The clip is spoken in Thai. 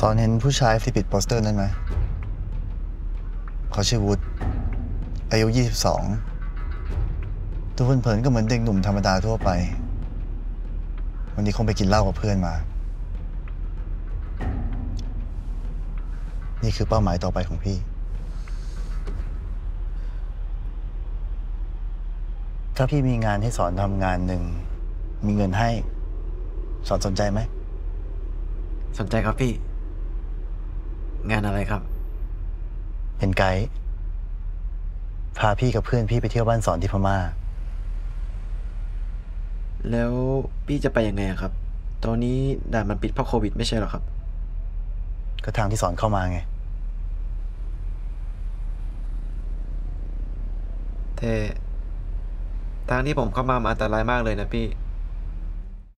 อนเห็นผู้ชายที่ปิดโปสเตอร์นั้นไหมเขาชื่อวุฒิอายุ22ตัวเผินๆก็เหมือนเด็กหนุ่มธรรมดาทั่วไปวันนี้คงไปกินเหล้ากับเพื่อนมานี่คือเป้าหมายต่อไปของพี่ถ้าพี่มีงานให้สอนทำงานหนึ่งมีเงินให้สอนสนใจไหมสนใจครับพี่งานอะไรครับเป็นไกด์พาพี่กับเพื่อนพี่ไปเที่ยวบ้านสอนที่พม่าแล้วพี่จะไปยังไงครับตอนนี้ด่านมันปิดเพราะโควิดไม่ใช่หรอครับก็ทางที่สอนเข้ามาไงแต่ทางที่ผมเข้ามามันอันตรายมากเลยนะพี่